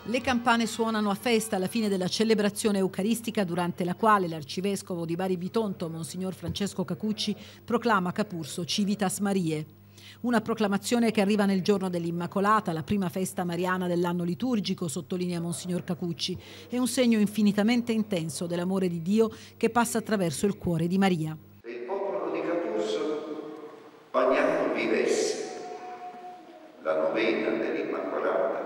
Le campane suonano a festa alla fine della celebrazione eucaristica, durante la quale l'arcivescovo di Bari Bitonto, Monsignor Francesco Cacucci, proclama Capurso Civitas Mariae. Una proclamazione che arriva nel giorno dell'Immacolata, la prima festa mariana dell'anno liturgico, sottolinea Monsignor Cacucci, è un segno infinitamente intenso dell'amore di Dio che passa attraverso il cuore di Maria. Se il popolo di Capurso ogni anno vivesse la novena dell'Immacolata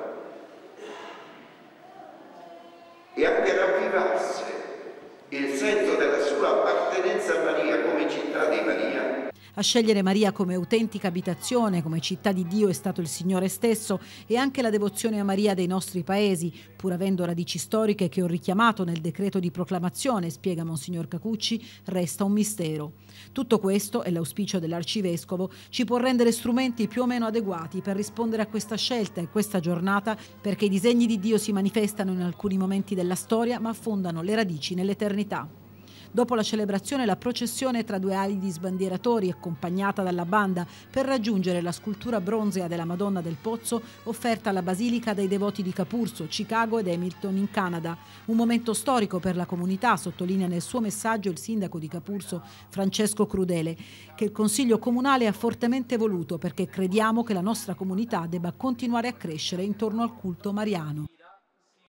e anche ravvivasse il senso della sua appartenenza a Maria come città di Maria. A scegliere Maria come autentica abitazione, come città di Dio, è stato il Signore stesso, e anche la devozione a Maria dei nostri paesi, pur avendo radici storiche che ho richiamato nel decreto di proclamazione, spiega Monsignor Cacucci, resta un mistero. Tutto questo, e l'auspicio dell'Arcivescovo, ci può rendere strumenti più o meno adeguati per rispondere a questa scelta e questa giornata, perché i disegni di Dio si manifestano in alcuni momenti della storia, ma affondano le radici nell'eternità. Dopo la celebrazione, la processione tra due ali di sbandieratori, accompagnata dalla banda, per raggiungere la scultura bronzea della Madonna del Pozzo, offerta alla Basilica dai devoti di Capurso, Chicago ed Hamilton in Canada. Un momento storico per la comunità, sottolinea nel suo messaggio il sindaco di Capurso, Francesco Crudele, che il Consiglio Comunale ha fortemente voluto, perché crediamo che la nostra comunità debba continuare a crescere intorno al culto mariano.